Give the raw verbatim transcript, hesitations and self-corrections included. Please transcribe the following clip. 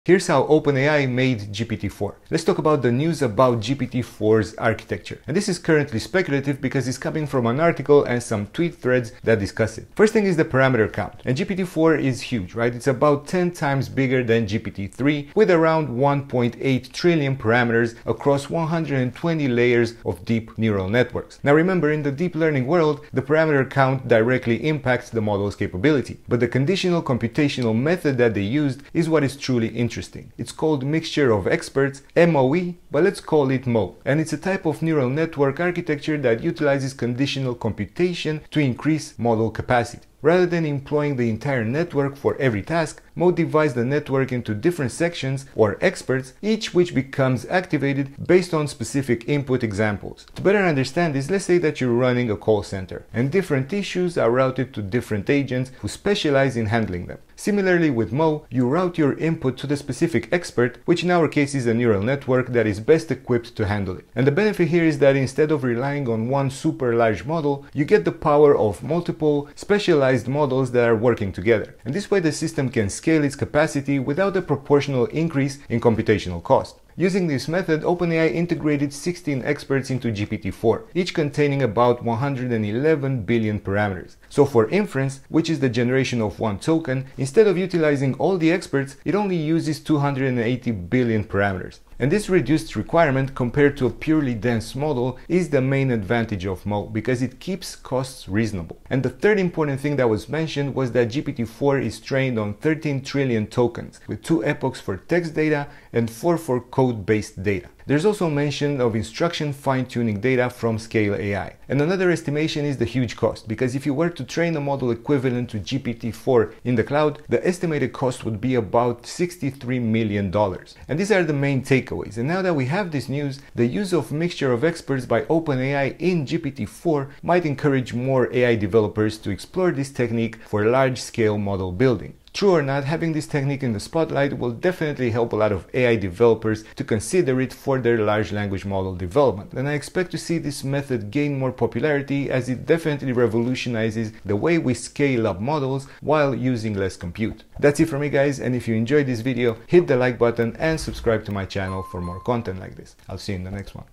Here's how OpenAI made G P T four. Let's talk about the news about G P T four's architecture. And this is currently speculative because it's coming from an article and some tweet threads that discuss it. First thing is the parameter count. And G P T four is huge, right? It's about ten times bigger than G P T three with around one point eight trillion parameters across one hundred twenty layers of deep neural networks. Now remember, in the deep learning world, the parameter count directly impacts the model's capability. But the conditional computational method that they used is what is truly interesting. Interesting. It's called Mixture of Experts, M O E, but let's call it M O. And it's a type of neural network architecture that utilizes conditional computation to increase model capacity. Rather than employing the entire network for every task, M O divides the network into different sections or experts, each which becomes activated based on specific input examples. To better understand this, let's say that you're running a call center and different issues are routed to different agents who specialize in handling them. Similarly with M O, you route your input to the specific expert, which in our case is a neural network that is best equipped to handle it. And the benefit here is that instead of relying on one super large model, you get the power of multiple specialized models that are working together. And this way the system can scale its capacity without a proportional increase in computational cost. Using this method, OpenAI integrated sixteen experts into G P T four, each containing about one hundred eleven billion parameters. So for Inference, which is the generation of one token, instead of utilizing all the experts, it only uses two hundred eighty billion parameters. And this reduced requirement compared to a purely dense model is the main advantage of M O because it keeps costs reasonable. And the third important thing that was mentioned was that G P T four is trained on thirteen trillion tokens, with two epochs for text data and four for code-based data. There's also mention of instruction fine-tuning data from Scale A I. And another estimation is the huge cost, because if you were to train a model equivalent to G P T four in the cloud, the estimated cost would be about sixty-three million dollars. And these are the main takeaways. And now that we have this news, the use of Mixture of Experts by OpenAI in G P T four might encourage more A I developers to explore this technique for large-scale model building. True or not, having this technique in the spotlight will definitely help a lot of A I developers to consider it for their large language model development. And I expect to see this method gain more popularity as it definitely revolutionizes the way we scale up models while using less compute. That's it for me, guys, and if you enjoyed this video, hit the like button and subscribe to my channel for more content like this. I'll see you in the next one.